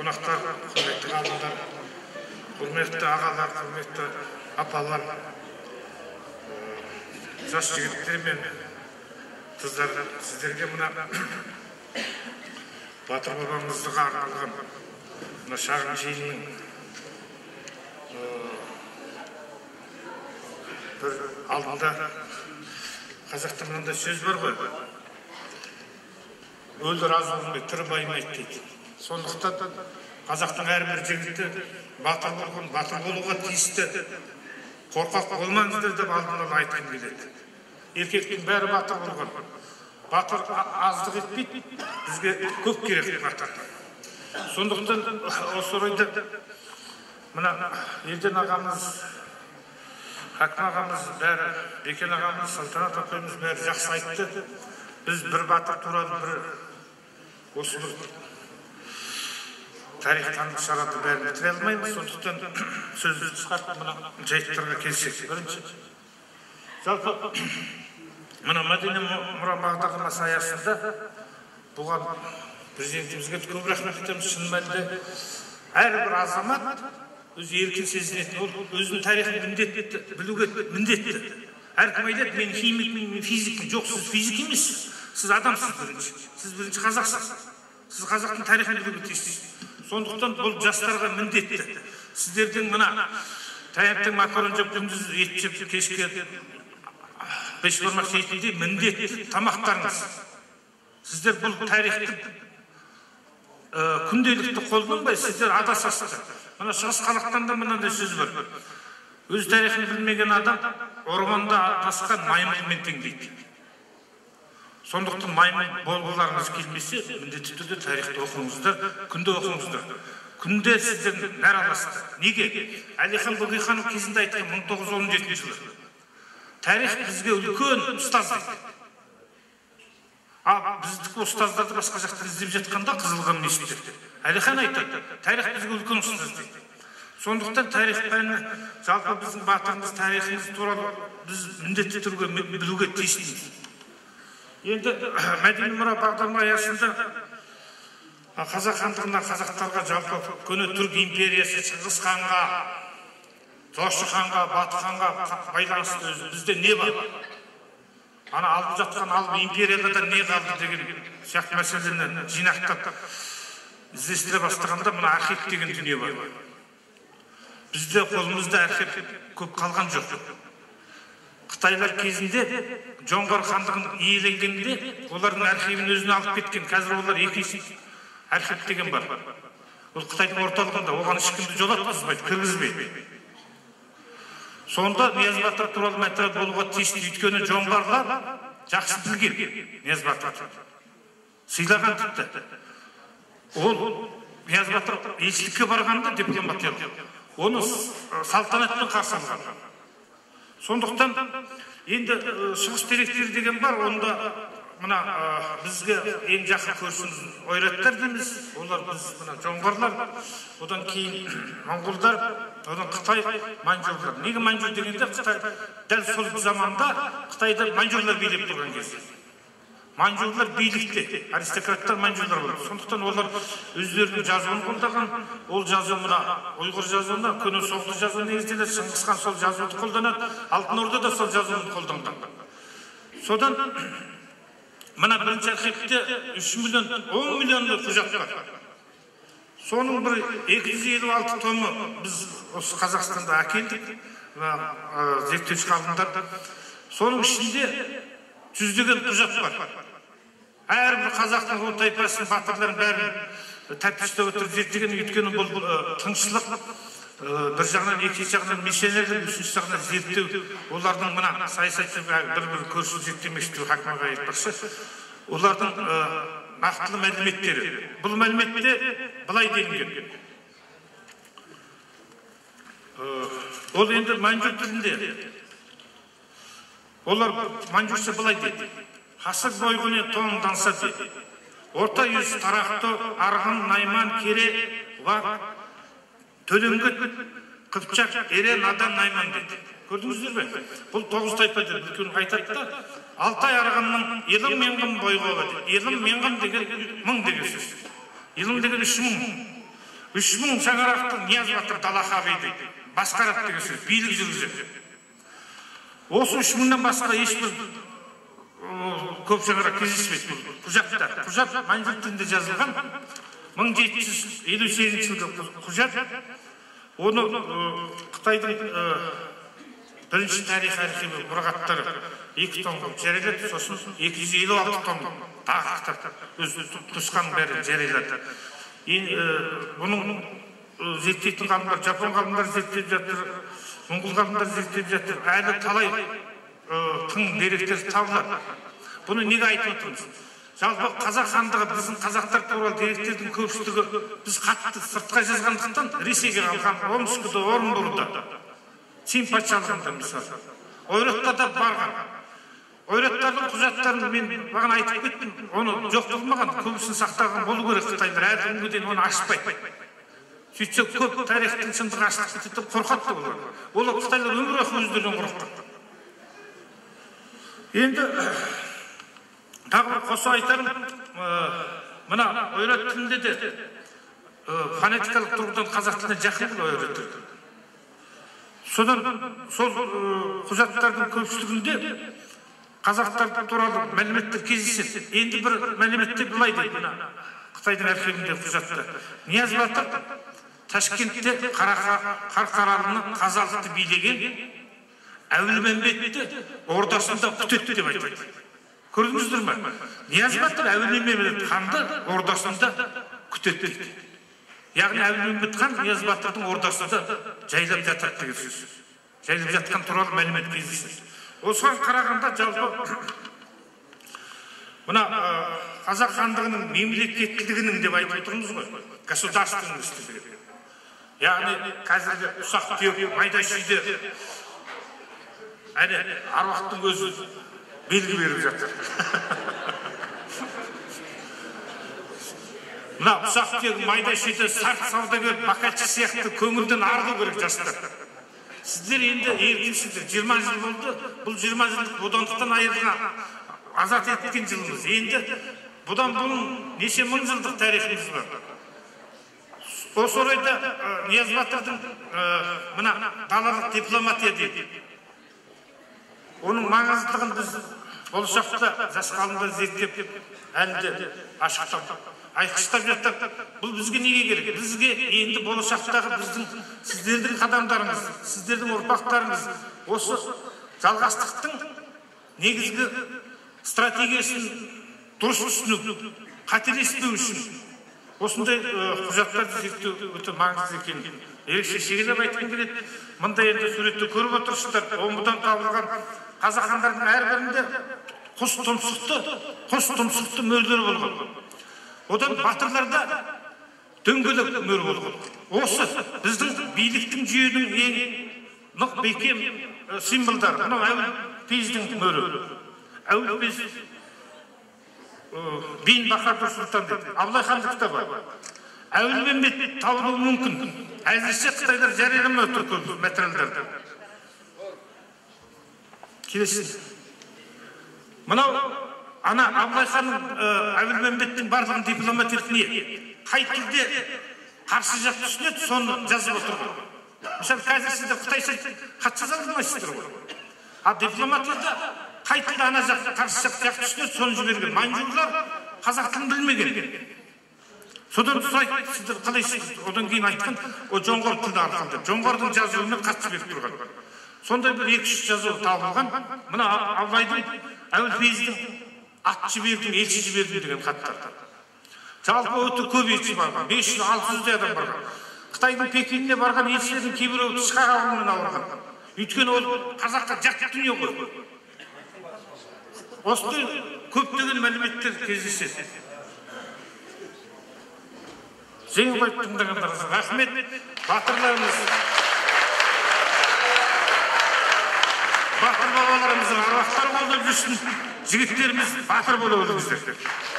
қонақтар, құрметті ғалымдар, құрметті ағалар, құрметті апалар, жас жігіттер мен қыздар, сіздерге мына батыр бабамыздыға арналған мына шағын жиынның бір алдында қазақта мынандай сөз бар ғой, өлді разы болмай тірі байымайды дейді. Сондықтан қазақтың әрбір жігіті батыр болуға тиісті, қорқақ болмаңыздар деп алдынан айтқан келеді. Еркектің бәрі батыр болған. Батыр аздық етпейді, бізге көп керек батыр. Сондықтан осы орайда мына Елден ағамыз, Хакім ағамыз бәрі, Бекен ағамыз, Салтанат апайымыз бәрі жақсы айтты. Біз бір батыр туралы бір осы бір тарихтанып шарады бәрін бітіре алмаймыз. Сондықтан сөзді қысқартып мына жайттарға келсек. Бірінші, жалпы мына мәдени мұра бағдарламасы аясында бұған президентімізге көп рахмет айтамыз. Шын мәнінде әрбір азамат өзі еркін сезінетін, ол өзінің тарихын білуге міндетті. Әркім айтады, мен химикпін, мен физикпін. Жоқ, сіз физик емессіз. Сіз адамсыз бірінші. Сіз бірінші қазақсыз. Сіз қазақтың тарихын білуге тиіссіз. Сондықтан бұл жастарға міндетті. Сіздердің мына таңертең макарон жеп, күндіз ет жеп, кешке бешбармақ жейтіндей міндетті тамақтарыңыз. Сіздер бұл тарихты күнделікті қолданбай, сіздер адасасыздар. Мына шығыс халықтанда мынандай сөз бар. Өз тарихын білмеген адам орманда адасқан маймылмен тең дейді. Сондықтан маймыл болғыларыңыз келмесе, міндетті түрде тарихты оқыңыздар, күнде оқыңыздар. Күнде сіздердің нәр аласыздар. Неге? Әлихан Бөкейханов кезінде айтқан 1917 жылы. Тарих бізге үлкен ұстаз дейді. Біздікі ұстаздарды басқа жақтан іздеп жатқанда Қызылған мешітте. Әлихан айтады, тарих бізге үлкен ұстаз дейді. Сондықтан тарих пәні, жалпы біздің батырымыз, тарихымыз туралы біз міндетті түрде білуге тиістіміз. Енді мәдени мұра бағдарлама аясында қазақ хандығына, қазақтарға жалпы көне түрік империясы, Шыңғыс ханға, Жошы ханға, Бату ханға байланысты бізде не бар? Ана алып жатқан алып империяда не қалды деген сияқты мәселені жинақтап іздестіре бастағанда мына архив деген дүние бар. Бізде қолымызда архив көп қалған жоқ. Қытайлар кезінде жоңғар хандығын иеленгенде олардың архивін өзіне алып кеткен. Қазір олар екінші архив деген бар. Ол Қытайдың орталығында, оған ешкімді жолатқызбайды, кіргізбейді. Сонда Нияз Батыр туралы материал болуға тиісті, өйткені жоңғарлар жақсы білген Нияз Батыр. Сыйлаған тіпті. Ол Нияз Батыр елшілікке барғанда дипломат еді. Оны салтанатпен қарсы алған. Сондықтан енді шығыс деректері деген бар, онда мына бізге ең жақын көршіміз ойраттар дейміз. Олар біз мына жоңғарлар, одан кейін моңғолдар, одан Қытай, маньчжурлар. Неге маньчжур дегенде Қытай дәл сол заманда Қытайда маньчжурлар билеп тұрған кезде. Маньчжурлар билікте, аристократтар маньчжурлар болды. Сондықтан олар өздерінің жазуын қолдаған. Ол жазу мына ұйғыр жазуына, көне соғды жазу негізделеді. Шыңғыс хан сол жазуды қолданады, Алтын Орда да сол жазуын қолданған. Содан мына бірінші архивте 3 миллион, 10 миллионлы құжат бар. Соның бір 256 томы біз осы Қазақстанда әкелдік, зерттеуші ғалымдар. Соның ішінде жүздеген құжат бар. Әрбір қазақтың ол тайпасының батырларын бәрін тәптіштеп отырып зерттеген, өйткені бұл тыңшылық, бір жағынан, екінші жағынан миссионерлік, үшінші жағынан зерттеу, олардың мына саясатшы бір көрші зерттемекші Хакім аға айтпақшы, олардың нақтылы мәліметтері. Бұл мәліметте былай делінген. Ол енді маньчжур тілінде. Олар маньчжурша былай дейді. Хасыр бойғыне тоңданса дейді. Орта yüz тарақты, арғын, найман, кере, вақ, төлеңгіт, қыпчақ, ере, надан, найман дейді. Көрдіңіздер бе? Бұл 9 тайпа дейді. Үлкен айтады да, Алтай арғынның елім менғым бойғығы дейді. Елім менғым деген мың деген сөз. Елім деген 3000. 3000 шаңырақтың Нияз Батыр Далахабиді басқарады деген сөз, билік жүргізеді. Осы 3000-нан басқа ешбір көп шаңырақ кездеспейді. Құжат манжурк тілінде жазылған 1758 жылғы құжат. Оны Қытайдың бірінші тарих архиві мұрағаттары 2 том жариялады, сосын 256 том тағы кітап өз нұсқаның бәрін жариялады. Бұның зерттейтін ғалымдар, Жапон ғалымдар зерттеп жатыр, Моңғол ғалымдар зерттеп жатыр. Әлі талай тың деректер табылады. Бұны неге айтып отырмыз? Жалпы қазақ хандығы, біздің қазақтар туралы деректердің көпшілігі біз қатты сыртқа жазғандықтан Ресейге қалған, Омскіде, Орынборда, Чин патшалығында мысалы. Ойраққа да барған. Ойраттардың құжаттарын мен бағана айтып кеттім, оны жоқ болмаған, көбісін сақтаған болу керек Қытайлар, әлі күнге дейін оны ашпайды. Сөйтсе көп тарихтың шындығы ашылып кетеді, қорқады олар. Олар Қытайлар өмір бақи өздерінен қорқады. Енді тағы қоса айтарым, мына ойрат тілінде де фонетикалық тұрғыдан қазақ тіліне жақын бұл ойрат тілі. Содан сол құжаттардың көпшілігінде қазақтар туралы мәліметтер кездеседі. Енді бір мәліметте былай дейді, Қытайдың архивінде құжатта. Нияз Батыр Ташкентте Қарқаралыны қазалықты билеген Әбілмәмбетті ордасында күтеді деп айтады. Көрдіңіздер ме? Нияз Батыр Әбілмәмбет ханды ордасында күтеді. Яғни Әбілмәмбет хан Нияз Батырдың ордасында жайлап жатады деген сөз. Жайлап жатқан туралы мәлімет кездеседі. Осыған қарағанда жалпы мына қазақ хандығының мемлекеттілігінің деп айтып отырмыз ғой, государственності. Яғни қазіргі ұсақ түйек майда шүйде әне аруақтың өзі белгі беріп жатыр. Мына ұсақ түйек майда шүйде сарт саудагер бақатшы сияқты көңілден арылу керек жастар. Сіздер енді еркінсіздер, 20 жыл болды, бұл 20 жылдық бодандықтан айырылған азат еткен жылымыз. Енді бұдан бұның неше мың жылдық тарихымыз бар. Осы орайда Нияз Батырдың мына далалық дипломатия дейді. Оның маңыздылығын біз болашақта жас ғалымдар зерттеп, әлі де ашықтап, айқыштап жаттық. Бұл бізге неге керек? Бізге енді болашақтағы біздің сіздердің қадамдарыңыз, сіздердің ұрпақтарыңыз осы жалғастықтың негізгі стратегиясын дұрыс түсіну, қателеспеу үшін осындай құжаттарды зерттеу өте маңызды екенін ерекше шегелеп айтқым келеді. Мында енді суретті көріп отырсыздар, омбыдан табылған қазақ хандарының әрбірінде құс тұмсықты мөрдер болған. Одан батырларда дөңгелек мөр болған. Осы біздің биліктің жүйенің ең нық бекем символдары. Мынау Әуелпейіздің мөрі. Әуелпейіз Бейін Бахадүр Сұлтан дейді. Абылай хандықта бар. Әуелмәмбет табылуы мүмкін. Әзірше Қытайлар жарияламай отыр көп материалдарды. Келесі. Мынау ана Абылай ханның Әуелмәмбеттің барлығын дипломатиялық не? Қай тілде қарсы жақ түсінеді, соны жазып отыр. Мысалы, қазір сіздер Қытайша хат жаза алмайсыздар ғой. А дипломатияда қай тілде ана жақ қарсы жақ түсінеді, соны жіберген. Манжурлар қазақ тілін білмеген. Содан сіздер қалайсыз? Одан кейін айтқан, о жоңғар тілді арқылды. Жоңғардың жазуымен қатты беріп тұрған. Сондай бір 2-3 жазу табылған. Мына Абылайдың Әуелпейіздің ат жібердім, елші жібердім деген хаттар. Жалпы өте көп елші барған, 500-600 адам барған. Қытайдың Пекиніне барған елшілердің кейбіреуі тышқақ ауруымен ауырған. Өйткені ол қазаққа жат дүние ғой. Осындай көптеген мәліметтер кездеседі. Жеңіл қойып тыңдағандарыңызға рахмет. Батырларымыз, батыр бабаларымыздың аруақтары болып жүрсін. Жігіттеріміз батыр болып жүрсін.